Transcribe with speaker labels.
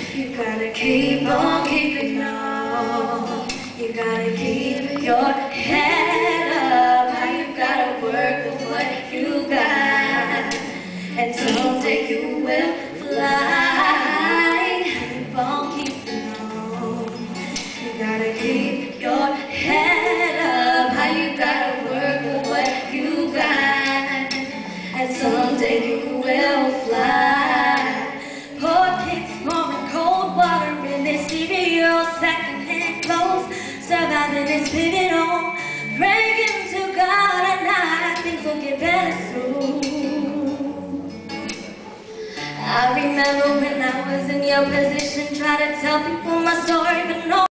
Speaker 1: You gotta keep on keeping on. You gotta keep your head up. How you gotta work with what you got, and someday you will fly. Keep on keeping on. You gotta keep your head up. How you gotta work with what you got, and someday you will fly. Poor kids pouring cold water in their cereal, second-hand clothes, surviving this pivot on, praying to God at night things will get better soon. I remember when I was in your position, try to tell people my story, but no